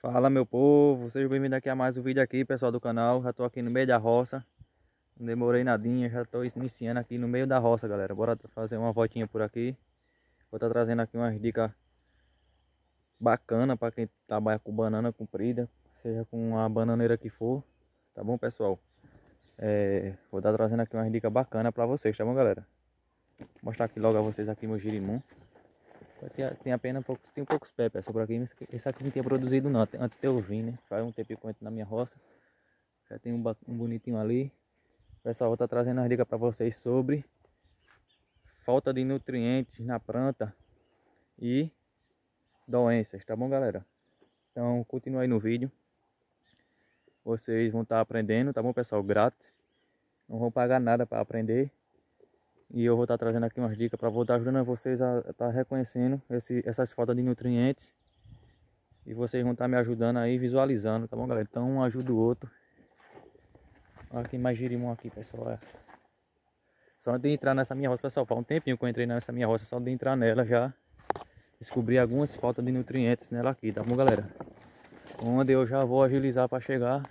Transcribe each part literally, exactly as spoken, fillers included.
Fala, meu povo, sejam bem-vindos aqui a mais um vídeo aqui, pessoal do canal. Já tô aqui no meio da roça, não demorei nadinha, já tô iniciando aqui no meio da roça, galera. Bora fazer uma voltinha por aqui. Vou estar trazendo aqui umas dicas bacanas para quem trabalha com banana comprida, seja com a bananeira que for, tá bom, pessoal? É, vou estar trazendo aqui umas dicas bacanas para vocês, tá bom, galera? Vou mostrar aqui logo a vocês aqui meu girimum. Tem, tem apenas poucos, tem poucos pés, pessoal, por aqui. Esse aqui não tinha produzido não, antes de eu vir, né? Faz um tempo que eu entro na minha roça. Já tem um, um bonitinho ali. Pessoal, vou estar trazendo as dicas para vocês sobre falta de nutrientes na planta e doenças, tá bom, galera? Então, continue aí no vídeo. Vocês vão estar aprendendo, tá bom, pessoal? Grátis. Não vão pagar nada para aprender. E eu vou estar trazendo aqui umas dicas para vou estar ajudando vocês a estar reconhecendo esse, essas faltas de nutrientes. E vocês vão estar me ajudando aí, visualizando, tá bom, galera? Então, um ajuda o outro. Olha aqui mais girimum aqui, pessoal. Olha. Só de entrar nessa minha roça, pessoal, faz um tempinho que eu entrei nessa minha roça, só de entrar nela já descobri algumas faltas de nutrientes nela aqui, tá bom, galera? Onde eu já vou agilizar para chegar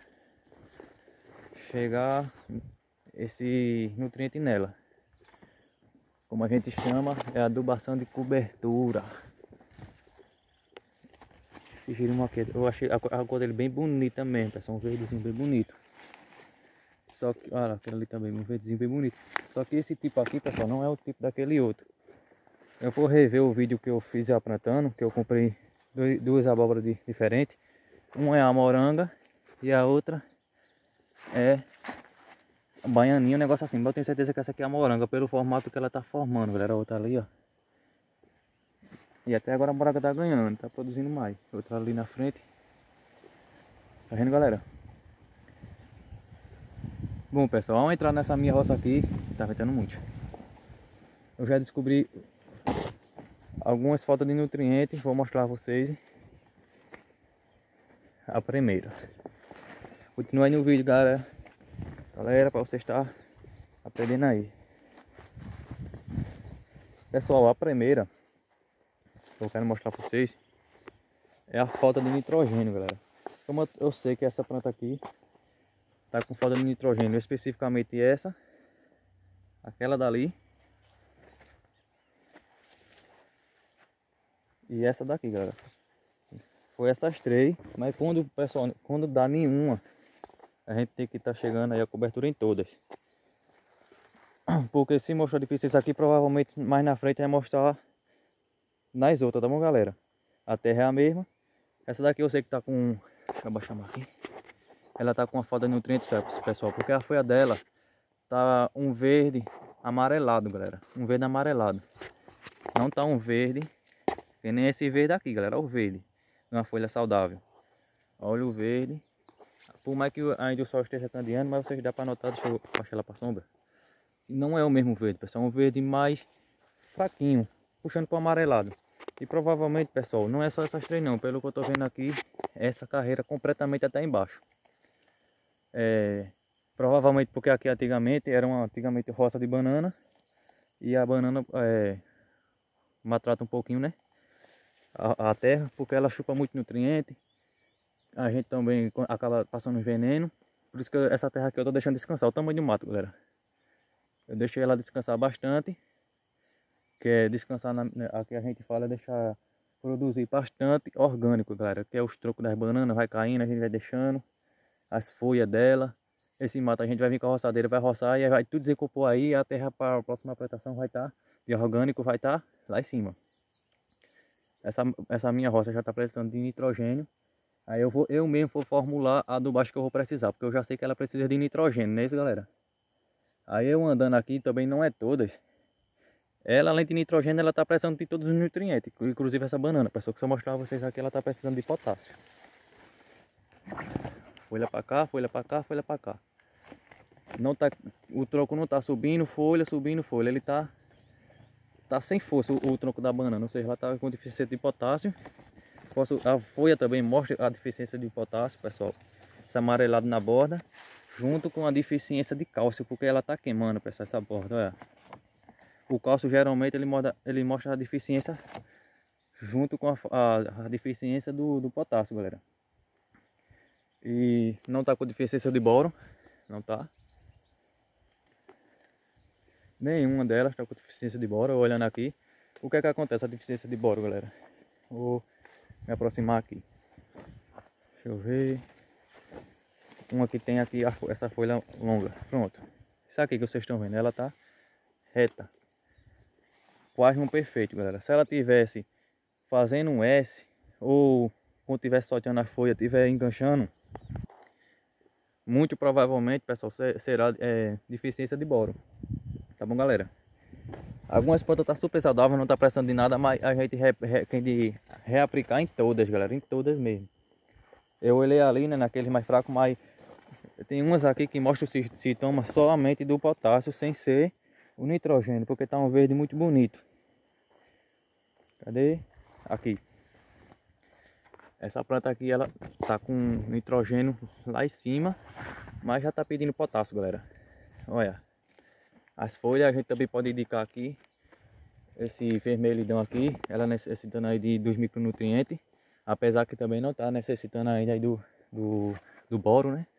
chegar esse nutriente nela. Como a gente chama, é adubação de cobertura. Esse girimum aqui, eu achei a cor dele bem bonita mesmo, pessoal, um verdezinho bem bonito. Só que, olha, aquele ali também, um verdezinho bem bonito. Só que esse tipo aqui, pessoal, não é o tipo daquele outro. Eu vou rever o vídeo que eu fiz já plantando, que eu comprei dois, duas abóboras de, diferentes. Uma é a moranga e a outra é a baianinha, um negócio assim. Mas eu tenho certeza que essa aqui é a moranga, pelo formato que ela tá formando, galera. A outra ali, ó. E até agora a moranga tá ganhando, tá produzindo mais. Outra ali na frente. Tá vendo, galera? Bom, pessoal, vamos entrar nessa minha roça aqui. Tá ventando muito. Eu já descobri algumas faltas de nutrientes, vou mostrar a vocês. A primeira. Continua aí no vídeo, galera. Galera, para você estar aprendendo aí. Pessoal, a primeira que eu quero mostrar para vocês é a falta de nitrogênio, galera. Como eu sei que essa planta aqui tá com falta de nitrogênio, especificamente essa, aquela dali e essa daqui, galera. Foi essas três, mas quando pessoal, quando dá nenhuma, a gente tem que estar tá chegando aí a cobertura em todas. Porque se mostrar deficiência aqui, provavelmente mais na frente vai mostrar nas outras, tá bom, galera? A terra é a mesma. Essa daqui eu sei que tá com... Deixa eu abaixar aqui. Ela tá com uma falta de nutrientes, pessoal, porque a folha dela tá um verde amarelado, galera. Um verde amarelado. Não tá um verde, que nem esse verde aqui, galera. Olha o verde. Uma folha saudável. Olha o verde. Por mais que ainda o sol esteja candeando, mas vocês dá para notar, deixa eu baixar ela para sombra. Não é o mesmo verde, pessoal. É um verde mais fraquinho, puxando para o amarelado. E provavelmente, pessoal, não é só essas três não. Pelo que eu tô vendo aqui, essa carreira completamente até embaixo. É, provavelmente porque aqui antigamente era uma antigamente roça de banana. E a banana é, maltrata um pouquinho, né? A, a terra, porque ela chupa muito nutriente. A gente também acaba passando veneno. Por isso que essa terra aqui eu tô deixando descansar. O tamanho do mato, galera. Eu deixei ela descansar bastante. Que é descansar, na, aqui a gente fala é deixar produzir bastante orgânico, galera. Que é os trocos das bananas, vai caindo, a gente vai deixando as folhas dela. Esse mato a gente vai vir com a roçadeira, vai roçar e vai tudo desencompor aí. A terra para a próxima plantação vai estar, tá, de orgânico vai estar tá lá em cima. Essa, essa minha roça já está precisando de nitrogênio. Aí eu, vou, eu mesmo vou formular a do baixo que eu vou precisar, porque eu já sei que ela precisa de nitrogênio, não é isso, galera? Aí eu andando aqui também não é todas. Ela, além de nitrogênio, ela está precisando de todos os nutrientes, inclusive essa banana. Pessoal, que se eu mostrar a vocês aqui, ela está precisando de potássio. Folha para cá, folha para cá, folha para cá. Não tá, o tronco não está subindo, folha, subindo, folha. Ele está tá sem força, o, o tronco da banana. Ou seja, ela está com deficiência de potássio. Posso, a folha também mostra a deficiência de potássio, pessoal. Esse amarelado na borda, junto com a deficiência de cálcio, porque ela está queimando, pessoal, essa borda, olha. O cálcio geralmente ele mostra, ele mostra a deficiência junto com a, a, a deficiência do, do potássio, galera. E não tá com deficiência de boro, não tá. Nenhuma delas tá com deficiência de boro. Olhando aqui, o que é que acontece a deficiência de boro, galera? Vou me aproximar aqui. Deixa eu ver. Uma que tem aqui essa folha longa. Pronto. Isso aqui que vocês estão vendo, ela tá reta. Quase um perfeito, galera. Se ela tivesse fazendo um S, ou quando tivesse soltando a folha, estiver enganchando, muito provavelmente, pessoal, será é, deficiência de boro. Tá bom, galera? Algumas plantas tá super saudáveis, não tá precisando de nada, mas a gente re, re, tem de reaplicar em todas, galera, em todas mesmo. Eu olhei ali, né, naqueles mais fracos, mas tem umas aqui que mostram os sintomas somente do potássio, sem ser o nitrogênio, porque tá um verde muito bonito. Cadê? Aqui. Essa planta aqui, ela tá com nitrogênio lá em cima, mas já tá pedindo potássio, galera. Olha. As folhas a gente também pode indicar aqui. Esse vermelhidão aqui, ela necessitando aí de, dos micronutrientes. Apesar que também não tá necessitando ainda aí do, do, do boro, né?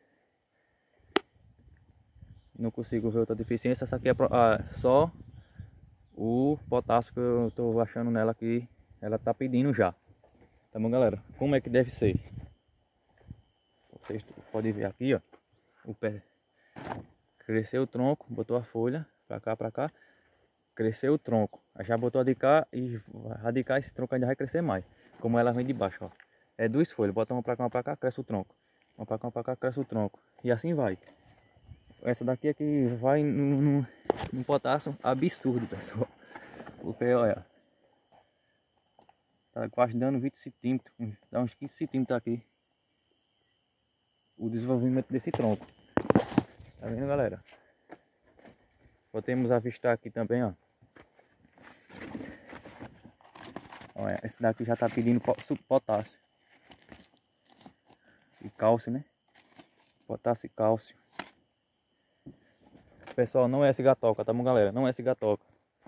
Não consigo ver outra deficiência. Essa aqui é ah, só o potássio que eu tô achando nela aqui. Ela tá pedindo já. Tá bom, galera? Como é que deve ser? Vocês podem ver aqui, ó. O pé cresceu o tronco, botou a folha pra cá, pra cá. Cresceu o tronco. Aí já botou a de cá e radicar esse tronco ainda vai crescer mais. Como ela vem de baixo, ó. É duas folhas. Bota uma pra cá, uma pra cá, cresce o tronco. Uma pra cá, uma pra cá, cresce o tronco. E assim vai. Essa daqui é que vai num, num potássio absurdo, pessoal. Porque, olha, tá quase dando vinte centímetros. Dá uns quinze centímetros aqui. O desenvolvimento desse tronco. Tá vendo, galera? Podemos avistar aqui também, ó. Olha, esse daqui já tá pedindo potássio. E cálcio, né? Potássio e cálcio. Pessoal, não é cigatoca, tá bom, galera? Não é cigatoca.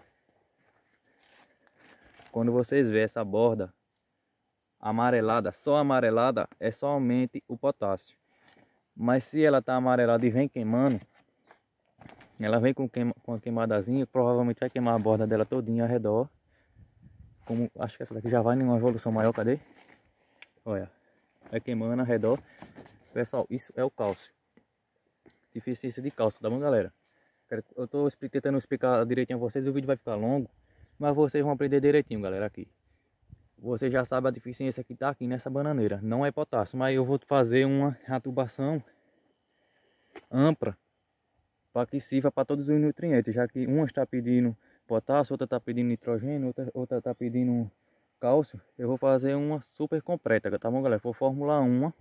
Quando vocês verem essa borda amarelada, só amarelada, é somente o potássio. Mas se ela tá amarelada e vem queimando, ela vem com, queima, com a queimadazinha, provavelmente vai queimar a borda dela todinha ao redor. Como, acho que essa daqui já vai em uma evolução maior, cadê? Olha, vai queimando ao redor. Pessoal, isso é o cálcio. Deficiência de cálcio, tá bom, galera? Eu tô tentando explicar direitinho a vocês, o vídeo vai ficar longo, mas vocês vão aprender direitinho, galera, aqui. Você já sabe a deficiência que tá aqui nessa bananeira. Não é potássio, mas eu vou fazer uma atubação ampla para que sirva para todos os nutrientes, já que uma está pedindo potássio, outra está pedindo nitrogênio, outra outra está pedindo cálcio. Eu vou fazer uma super completa, tá bom, galera? Vou formular uma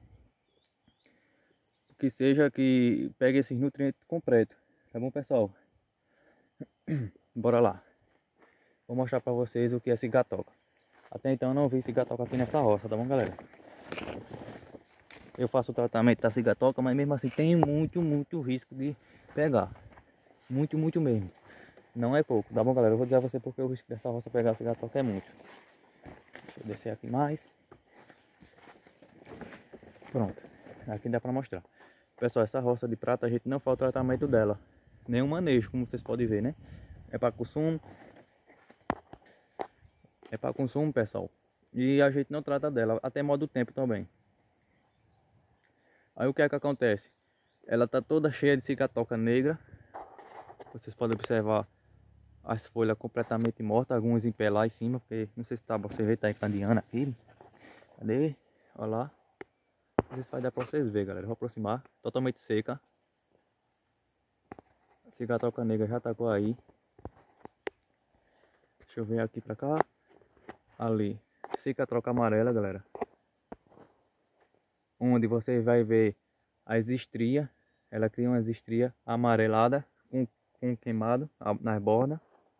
que seja que pegue esses nutrientes completos, tá bom, pessoal? Bora lá. Vou mostrar para vocês o que é cigatoca. Até então eu não vi cigatoca aqui nessa roça, tá bom, galera? Eu faço o tratamento da cigatoca, mas mesmo assim tem muito, muito risco de pegar. Muito, muito mesmo. Não é pouco, tá bom, galera? Eu vou dizer a você porque o risco dessa roça pegar a cigatoca é muito. Deixa eu descer aqui mais. Pronto. Aqui dá pra mostrar. Pessoal, essa roça de prata a gente não faz o tratamento dela. Nenhum manejo, como vocês podem ver, né? É para consumo. É para consumo, pessoal. E a gente não trata dela, até modo do tempo também. Aí o que é que acontece? Ela tá toda cheia de cigatoca negra. Vocês podem observar as folhas completamente mortas, algumas em pé lá em cima, porque não sei se tá, você vê, tá encandeando aqui. Cadê? Olha lá. Não sei se vai dar pra vocês verem, galera. Vou aproximar. Totalmente seca. A cigatoca negra já tacou aí. Deixa eu ver aqui pra cá. Ali. Cigatoca amarela, galera. Onde você vai ver as estrias. Ela cria umas estrias amareladas com, com queimado nas bordas.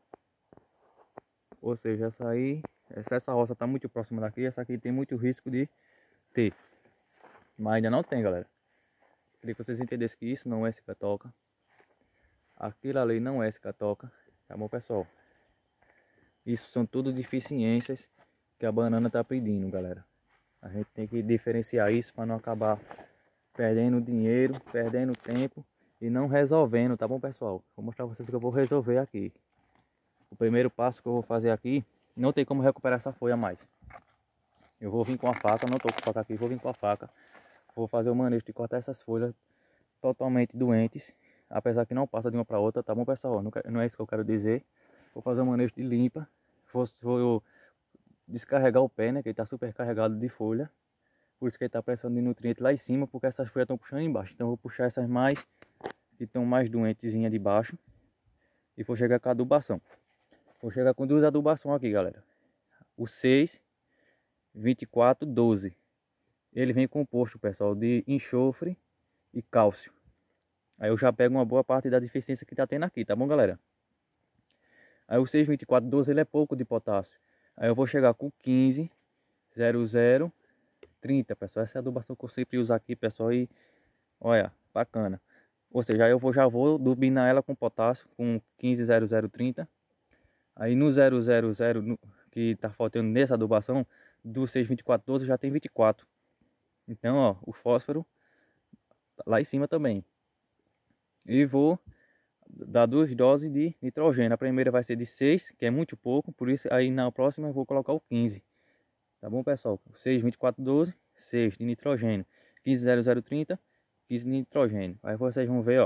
Ou seja, essa aí, essa, essa roça está muito próxima daqui. Essa aqui tem muito risco de ter. Mas ainda não tem, galera. Queria que vocês entendessem que isso não é cigatoca. Aquilo ali não é cigatoca. Tá bom, pessoal? Isso são tudo deficiências que a banana está pedindo, galera. A gente tem que diferenciar isso para não acabar perdendo dinheiro, perdendo tempo e não resolvendo, tá bom, pessoal? Vou mostrar pra vocês o que eu vou resolver aqui. O primeiro passo que eu vou fazer aqui, não tem como recuperar essa folha mais. Eu vou vir com a faca, não tô com a faca aqui, vou vir com a faca. Vou fazer o manejo de cortar essas folhas totalmente doentes, apesar que não passa de uma para outra, tá bom, pessoal? Não, não é isso que eu quero dizer. Vou fazer o manejo de limpa, vou, vou descarregar o pé, né, que ele tá super carregado de folha. Por isso que ele tá precisando de nutriente lá em cima, porque essas folhas estão puxando embaixo. Então eu vou puxar essas mais, que estão mais doentezinhas de baixo. E vou chegar com a adubação. Vou chegar com duas adubações aqui, galera. O seis, vinte e quatro, doze. Ele vem composto, pessoal, de enxofre e cálcio. Aí eu já pego uma boa parte da deficiência que tá tendo aqui, tá bom, galera? Aí o seis, vinte e quatro, doze ele é pouco de potássio. Aí eu vou chegar com quinze, zero zero, trinta, pessoal. Essa é a adubação que eu sempre uso aqui, pessoal. E olha, bacana. Ou seja, eu vou, já vou adubinar ela com potássio, com quinze, zero zero, trinta. Aí no zero zero zero que tá faltando nessa adubação, do seis, vinte e quatro, doze já tem vinte e quatro. Então, ó, o fósforo lá em cima também. E vou dar duas doses de nitrogênio. A primeira vai ser de seis, que é muito pouco, por isso aí na próxima eu vou colocar o quinze. Tá bom, pessoal? seis, vinte e quatro, doze, seis de nitrogênio. quinze, zero zero, trinta, quinze de nitrogênio. Aí vocês vão ver, ó.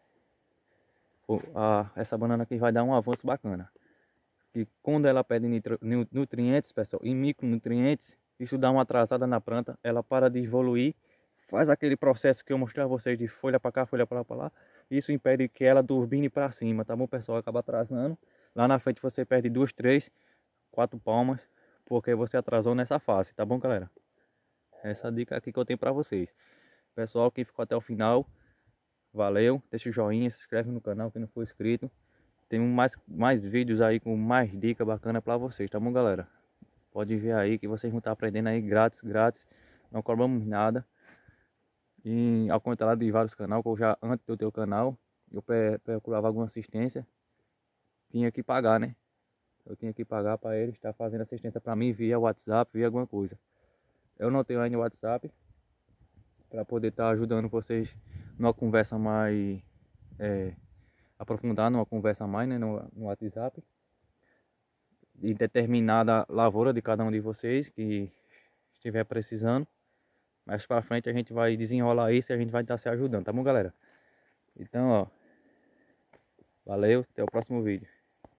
A, essa banana aqui vai dar um avanço bacana. E quando ela perde nitro, nutrientes, pessoal, e micronutrientes, isso dá uma atrasada na planta, ela para de evoluir, faz aquele processo que eu mostrei a vocês de folha para cá, folha para lá, para lá. Isso impede que ela turbine para cima, tá bom, pessoal? Acaba atrasando. Lá na frente você perde duas, três, quatro palmas, porque você atrasou nessa fase, tá bom, galera? Essa dica aqui que eu tenho para vocês. Pessoal que ficou até o final, valeu, deixa o joinha, se inscreve no canal quem não for inscrito. Tem mais, mais vídeos aí com mais dicas bacanas para vocês, tá bom, galera? Pode ver aí que vocês vão estar aprendendo aí grátis, grátis. Não cobramos nada. E ao contrário de vários canais, que eu já antes do teu canal, eu procurava alguma assistência, tinha que pagar, né? Eu tinha que pagar para eles estar fazendo assistência para mim via WhatsApp, via alguma coisa. Eu não tenho ainda WhatsApp para poder estar ajudando vocês numa conversa mais é, aprofundar numa conversa mais, né, no, no WhatsApp, de determinada lavoura de cada um de vocês que estiver precisando. Mais para frente a gente vai desenrolar isso e a gente vai estar se ajudando, tá bom, galera? Então, ó, valeu, até o próximo vídeo.